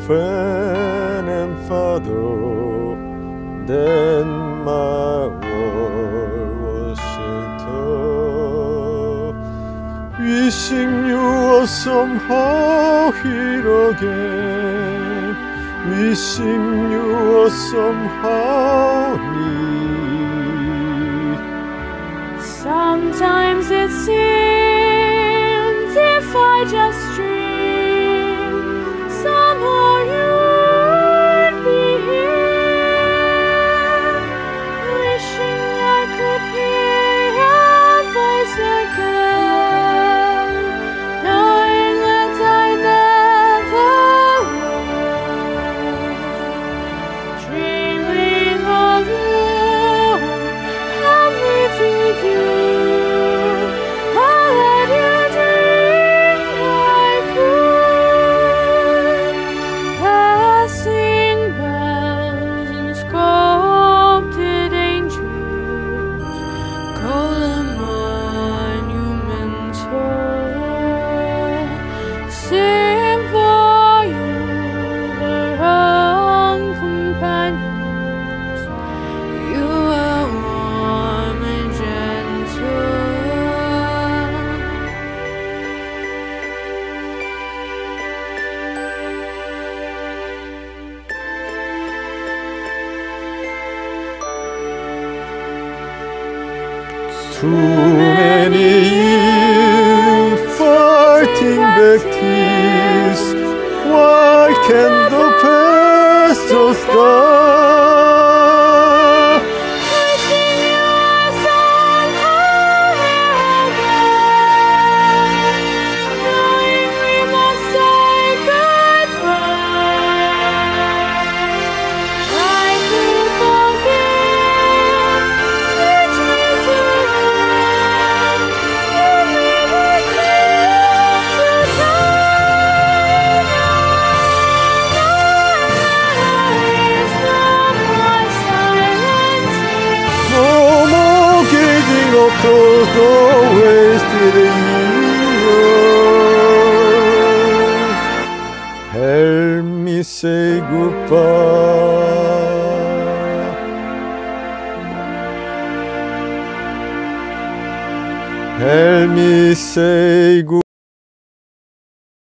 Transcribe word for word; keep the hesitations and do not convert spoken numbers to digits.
friend and father. Then my world was shattered. Wishing you were somehow here again. Wishing you were somehow near. Sometimes it seems if I just dream, somehow you'd be here. Wishing I could hear your voice again, knowing that I never would. Dreaming of you, help me to do. Too many years fighting back tears. Why can't the past just die? Wishing you were somehow here again, knowing we must say goodbye. Try to forgive, teach me to love, give me the strength to die now. Is not my silence here. No more gazing across the wasted years. Help me say goodbye. Help me say goodbye.